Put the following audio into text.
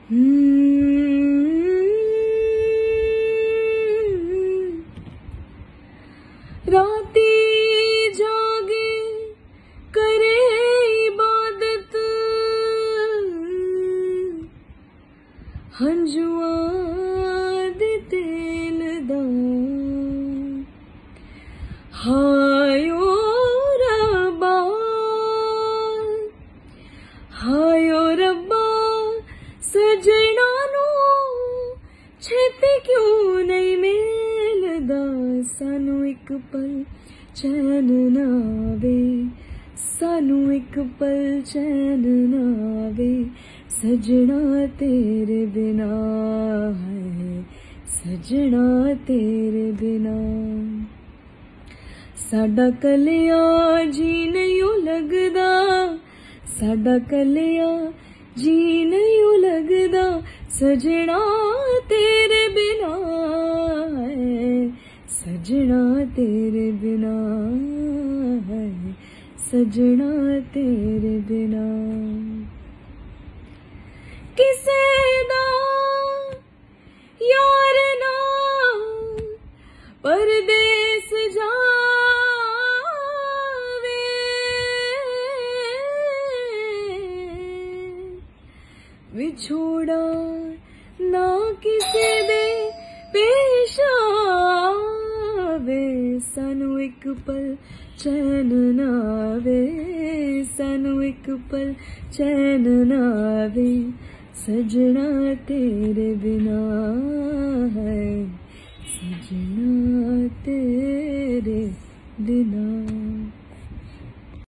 राती जागे करे इबादत, हंजुआं दे तेल दा हायो रब्बा, हायो रब्बा सजना नू छेती क्यों नहीं मिलदा, सानू एक पल चैन ना आवे, सानू एक पल चैन ना आवे, सजना तेरे बिना है, सजना तेरे बिना। साडा कलिया जी नहीं लगदा, साडा कलिया जी नहीं लगदा, सजना तेरे बिना है, सजना तेरे बिना है, सजना तेरे बिना। किसे दा यार ना परदेस जावे, विछोड़ा ना किसे दे पेश आवे, सानू एक पल चैन ना आवे, सानू एक पल चैन ना आवे, सजना तेरे बिना है, सजना तेरे बिना।